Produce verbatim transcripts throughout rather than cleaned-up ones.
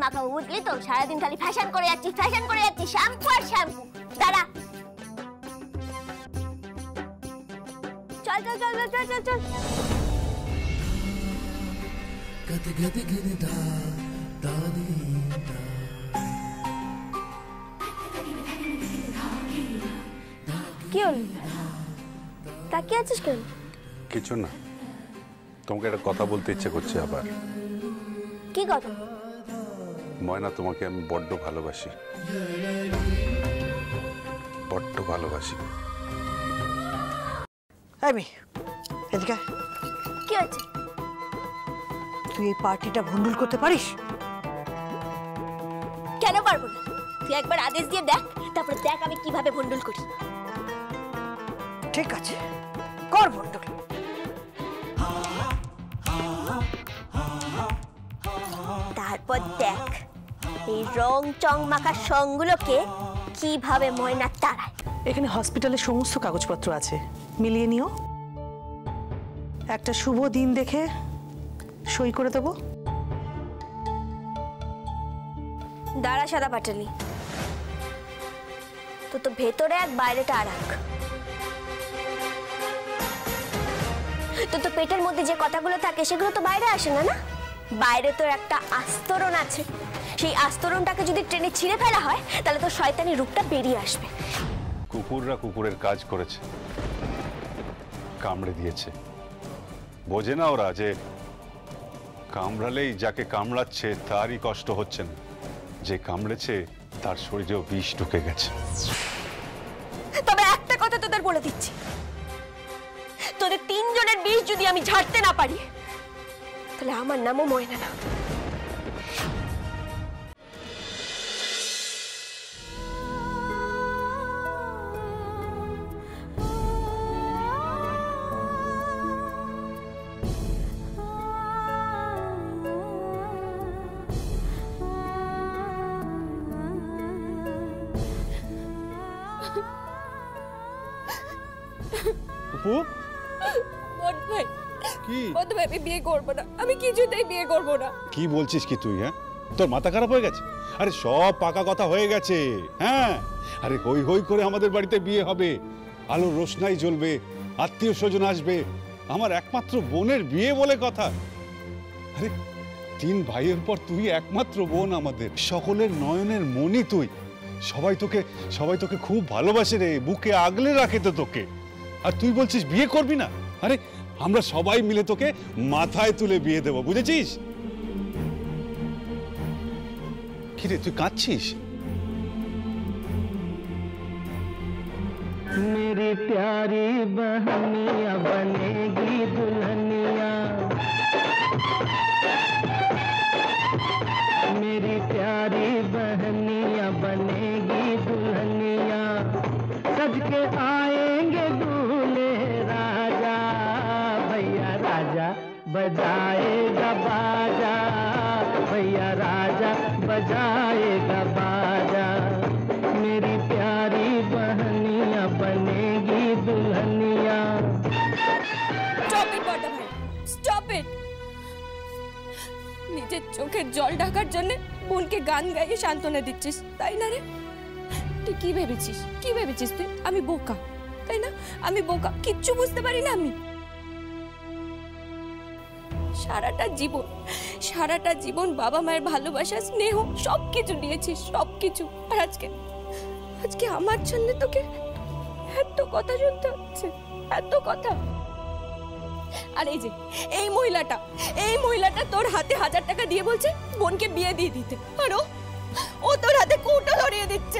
মাখাবো, বুঝলি তো? সারাদিন খালি ফ্যাশন করে যাচ্ছি, ফ্যাশন করে যাচ্ছি, শ্যাম্পু আর শ্যাম্পু। দাঁড়া, চল চল চল চল চল চল। কি হল? তাকিয়ে আছিস কেন? কিছু না, তোমাকে একটা কথা বলতে ইচ্ছে করছে আবার। কি কথা? ময়না, তোমাকে আমি বড্ড ভালোবাসি, বড্ড ভালোবাসি। এদিকে কি হচ্ছে? তুই এই পার্টিটা ভন্ডুল করতে পারিস? কেন পারবো না? তুই একবার আদেশ দিয়ে দেখ, তারপর দেখ আমি কিভাবে ভন্ডুল করি। ঠিক আছে, কর ভন্ডুল। তারপর দেখ এই রং চং মাখা সঙ্গগুলোকে কিভাবে ময়না তাড়ায়। এখানে হসপিটালের সমস্ত কাগজপত্র আছে, মিলিয়ে নিও। একটা শুভ দিন দেখে সই করে দেবো। দাঁড়া সাদা পাটালি, তো তো ভেতরে এক বাইরেটা আর এক। তো তো পেটের মধ্যে যে কথাগুলো থাকে সেগুলো তো বাইরে আসে না, না? বাইরে তো একটা আস্তরণ আছে, সেই আস্তরণটাকে যদি ট্রেনে ছিঁড়ে ফেলা হয় তাহলে তো শয়তানি রূপটা বেরিয়ে আসবে। কুকুররা কুকুরের কাজ করেছে, কামড়ে দিয়েছে। বোঝে না ওরা যে কামড়ালেই যাকে কামড়াচ্ছে তারই কষ্ট হচ্ছে না, যে কামড়েছে তার শরীরেও বিষ ঢুকে গেছে। তবে একটা কথা তোদের বলে দিচ্ছি, তোদের তিনজনের বিষ যদি আমি ঝাড়তে না পারি তাহলে আমার নামও ময়না না। আমি বিয়ে করবো না, আমি কিছুতেই বিয়ে করবো না। কি বলছিস কি তুই? হ্যাঁ, তোর মাথা খারাপ হয়ে গেছে? আরে সব পাকা কথা হয়ে গেছে। হ্যাঁ, আরে হই হই করে আমাদের বাড়িতে বিয়ে হবে, আলোর রোশনাই জ্বলবে, আত্মীয় স্বজন আসবে, আমার একমাত্র বোনের বিয়ে বলে কথা। আরে তিন ভাইয়ের পর তুই একমাত্র বোন আমাদের, সকলের নয়নের মনি তুই। সবাই তোকে সবাই তোকে খুব ভালোবাসে রে, বুকে আগলে রাখে তো তোকে। আর তুই বলছিস বিয়ে করবি না? আরে আমরা সবাই মিলে তোকে মাথায় তুলে বিয়ে দেব, বুঝেছিস? কি রে, তুই কাঁদছিস? मेरी प्यारी बहनिया बनेगी दुल्हनिया, मेरी प्यारी बहनिया बनेगी दुल्हनिया, सज के आएंगे दूल्हे राजा, भैया राजा बजाएगा बाजा, भैया राजा बजाएगा बाजा, मेरी प्यारी बहनिया बनेगी दुल्हनिया। Stop it, বড় ভাই, stop it! নিজের চোখের জল ঢাকার জন্য বোনকে গান গাইয়ে সান্ত্বনা দিচ্ছিস, তাই না রে? তুই কি ভেবেছিস, কি ভেবেছিস তুই আমি বোকা, তাই না? আমি বোকা, কিচ্ছু বুঝতে পারি না আমি। সারাটা জীবন সারাটা জীবন বাবা মায়ের ভালোবাসা, স্নেহ সবকিছু দিয়েছিস, সবকিছু। আর আজকে আজকে আমার জন্য তোকে এত কথা শুনতে হচ্ছে, এত কথা। আর এই যে এই মহিলাটা এই মহিলাটা তোর হাতে হাজার টাকা দিয়ে বলছে বোনকে বিয়ে দিয়ে দিতে, আর ও তোর হাতে কৌটো ধরিয়ে দিচ্ছে,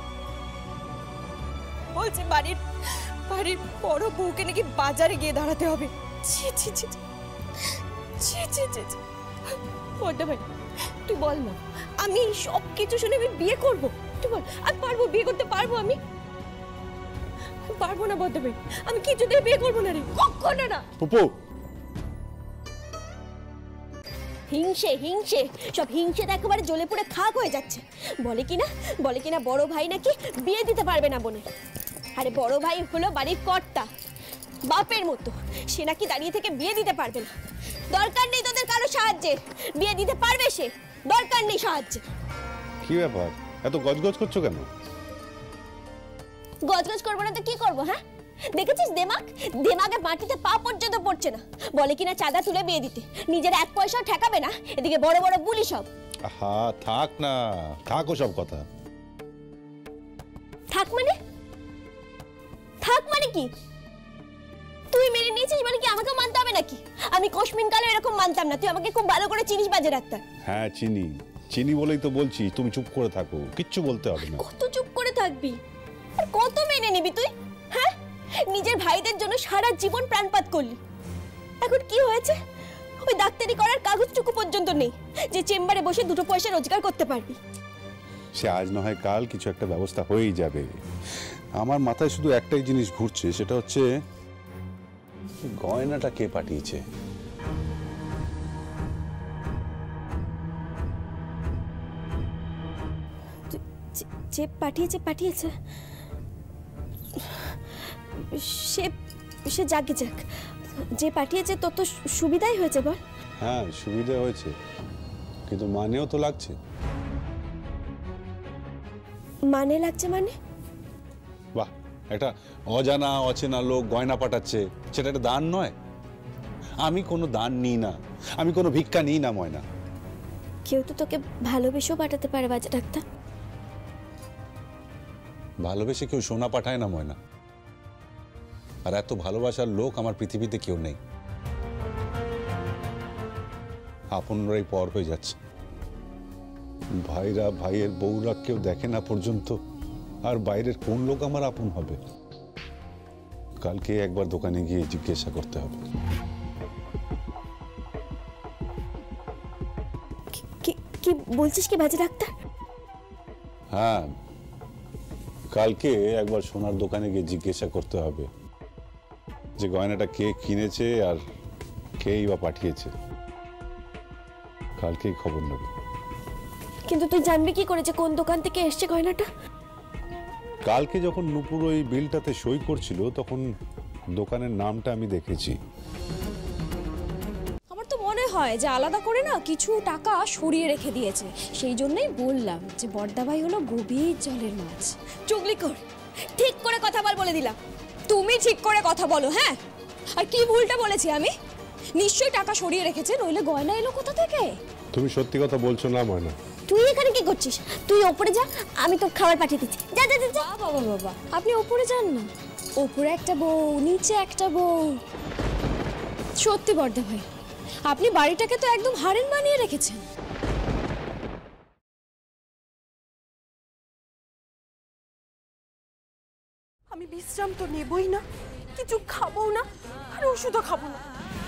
বলছে বাড়ির বাড়ির বড় বউকে নাকি বাজারে গিয়ে দাঁড়াতে হবে। ছি ছি ছি ছি ছি ছি ছি। বড় ভাই তুই বল না, আমি সব কিছু শুনে আমি বিয়ে করব? তুই বল, আমি পারবো বিয়ে করতে? পারবো আমি? পারবো না বড় ভাই, আমি কিছুতেই বিয়ে করবো না রে, কখনো না। পুপু, হিংসে হিংসে সব হিংসে একেবারে জ্বলে পুড়ে খাক হয়ে যাচ্ছে। বলে কিনা বলে কিনা বড় ভাই নাকি বিয়ে দিতে পারবে না বোনের। আরে বড় ভাই হলো বাড়ির কর্তা, বাপের মতো, সে নাকি দাঁড়িয়ে থেকে বিয়ে দিতে পারবে না। দরকার নেই তোদের কারো সাহায্যের, বিয়ে দিতে পারবে সে। দরকার নেই সাহায্য। কি ব্যাপার, এত গজগজ করছো কেন? গজগজ করবো না তো কি করবো? হ্যাঁ, দেখেছিস দেমাগ দেমাগে মাটিতে পা পর্যন্ত পড়ছে না। বলে কিনা চাঁদা তুলে বিয়ে দিতে, নিজের এক পয়সাও ঠেকাবে না, এদিকে বড় বড় বুলি সব। আহা থাক না, থাক ওসব কথা। থাক মানে? থাক মানে কি? তুই মেনে নিয়েছিস মানে কি আমাকেও মানতে হবে নাকি? আমি কোশমিন কালে এরকম মানতাম না, তুই আমাকে খুব ভালো করে চিনিস বাজে ডাক্তার। হ্যাঁ চিনি, চিনি বলেই তো বলছি তুমি চুপ করে থাকো, কিচ্ছু বলতে হবে না। কত চুপ করে থাকবি আর কত মেনে নিবি তুই? হ্যাঁ, নিজের ভাইদের জন্য সারা জীবন প্রাণপাত করলি, এখন কি হয়েছে? ওই ডাক্তারি করার কাগজটুকু পর্যন্ত নেই যে চেম্বারে বসে দুটো পয়সা রোজগার করতে পারবি। সে আজ না হয় কাল কিছু একটা ব্যবস্থা হয়েই যাবে। আমার মাথায় শুধু একটাই জিনিস ঘুরছে, সেটা হচ্ছে গয়নাটা কে পাঠিয়েছে। যে পাঠিয়েছে পাঠিয়েছে সে সে যাকে যাক, যে পাঠিয়েছে তত সুবিধাই হয়েছে বল। হ্যাঁ সুবিধা হয়েছে, কিন্তু মানেও তো লাগছে। মানে লাগছে মানে? বাহ, একটা অজানা অচেনা লোক গয়না পাঠাচ্ছে, সেটা একটা দান নয়? আমি কোনো দান নিই না, আমি কোনো ভিক্ষা নিই না ময়না। কেউ তো তোকে ভালোবেসেও পাঠাতে পারে বাজে ডাক্তার। ভালোবেসে কেউ সোনা পাঠায় না ময়না, আর এত ভালোবাসার লোক আমার পৃথিবীতে কেউ নেই। আপনরাই পর হয়ে যাচ্ছে, ভাইরা ভাইয়ের বউরা কেউ দেখে না পর্যন্ত, আর বাইরের কোন লোক আমার আপন হবে? কালকে একবার দোকানে গিয়ে জিজ্ঞাসা করতে হবে। কি বলছিস কি বাজে ডাক্তার? হ্যাঁ, কালকে একবার সোনার দোকানে গিয়ে জিজ্ঞাসা করতে হবে যে গয়নাটা কে কিনেছে আর কেই বা পাঠিয়েছে। কালকেই খবর নেব। কিন্তু তুই জানবি কি করে যে কোন দোকান থেকে এসছে গয়নাটা? কালকে যখন নুপুর ওই বিলটাতে সই করছিল তখন দোকানের নামটা আমি দেখেছি। আমার তো মনে হয় যে আলাদা করে না কিছু টাকা সরিয়ে রেখে দিয়েছে, সেই জন্যই বললাম যে বড়দা ভাই হলো গভীর জলের মাছ। চুগলি কর, ঠিক করে কথা বল বলে দিলাম। তুমি ঠিক করে কথা বলো। হ্যাঁ, আর কি ভুলটা বলেছি আমি? নিশ্চয়ই টাকা সরিয়ে রেখেছে, নইলে গয়না এলো কোথা থেকে? তুমি সত্যি কথা বলছো না ময়না? তুই এখানে কি করছিস? তুই ওপরে যা, আমি তো খাবার পাঠিয়ে দিচ্ছি। যা যা যা। বাবা বাবা, আপনি ওপরে যান না। ওপরে একটা বউ, নিচে একটা বউ। সত্যি বড়দা ভাই, আপনি বাড়িটাকে তো একদম হারেন বানিয়ে রেখেছেন। আমি বিশ্রাম তো নেবই না, কিছু খাবো না, আর ওষুধও খাবো না।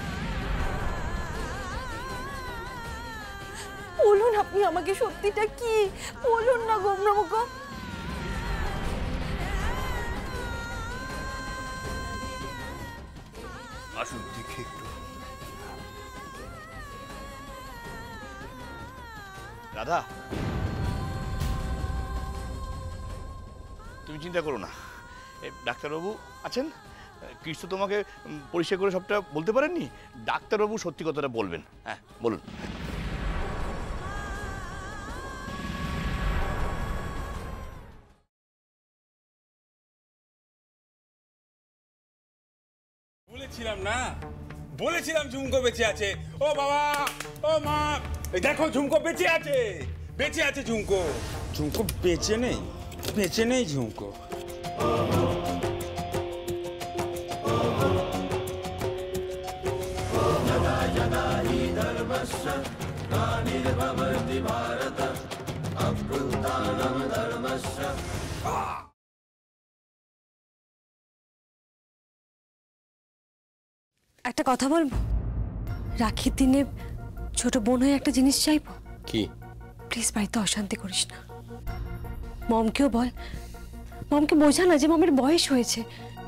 বলুন আপনি আমাকে সত্যিটা কি, বলুন না গোমরামুখ। আসুন দেখি একটু। দাদা তুমি চিন্তা করো না, ডাক্তারবাবু আছেন, কৃষ্ণ তোমাকে পরিষ্কার করে সবটা বলতে পারেননি, ডাক্তারবাবু সত্যি কথাটা বলবেন। হ্যাঁ বলুন। বলেছিলাম না, বলেছিলাম ঝুমকো বেঁচে আছে। ও বাবা, ও মা, এই দেখো ঝুমকো বেঁচে আছে, বেঁচে আছে ঝুমকো। ঝুমকো বেঁচে নেই, বেঁচে নেই ঝুমকো। একটা কথা বলবো, রাখির দিনে ছোট বোন হয়ে একটা জিনিস চাইবো। কি? প্লিজ বাড়িতে অশান্তি করিস না। মমকেও বল, মমকে বোঝা না যে মমের বয়স হয়েছে।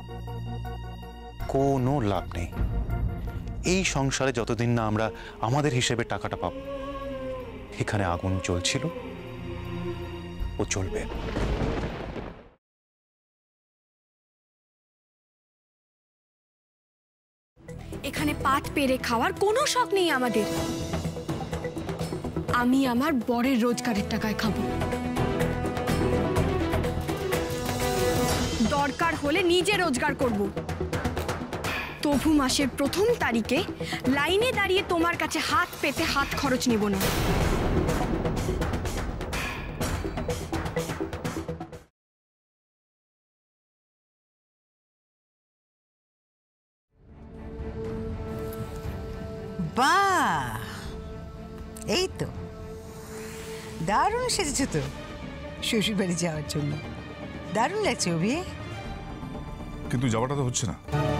কোনো লাভ নেই, এই সংসারে যতদিন না আমরা আমাদের হিসেবে টাকাটা পাবো, এখানে আগুন চলছিল, ও চলবে। এখানে পাট পেরে খাওয়ার কোনো শখ নেই আমাদের। আমি আমার বরের রোজগারের টাকায় খাবো। দরকার হলে নিজে রোজগার করব। তবু মাসের প্রথম তারিখে লাইনে দাঁড়িয়ে তোমার কাছে হাত পেতে হাত খরচ নেব না। বাহ, এই তো দারুণ সেজেছো তো শ্বশুর বাড়ি যাওয়ার জন্য। দারুণ লাগছে অভি। কিন্তু যাওয়াটা তো হচ্ছে না।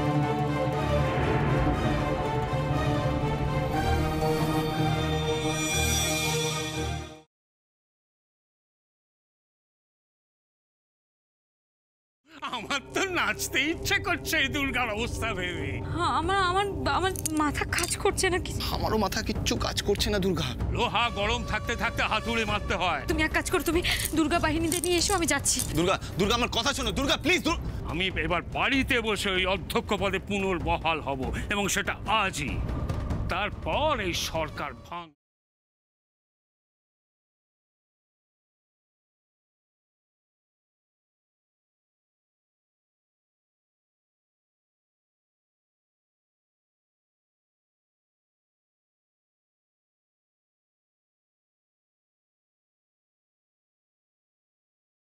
আমার তো নাচতে ইচ্ছে করছে এই দুর্গার অবস্থা ভেবে। হ্যাঁ, আমার আমার আমার মাথা কাজ করছে না। আমারও মাথা কিচ্ছু কাজ করছে না দুর্গা। লোহা গরম থাকতে থাকতে হাতুড়ে মারতে হয়। তুমি এক কাজ করো, তুমি দুর্গা বাহিনীদের নিয়ে এসো, আমি যাচ্ছি। দুর্গা দুর্গা আমার কথা শোনো দুর্গা, প্লিজ। আমি এবার বাড়িতে বসে ওই অধ্যক্ষ পদে পুনর্বহাল হব, এবং সেটা আজই। তারপর এই সরকার ভাঙ।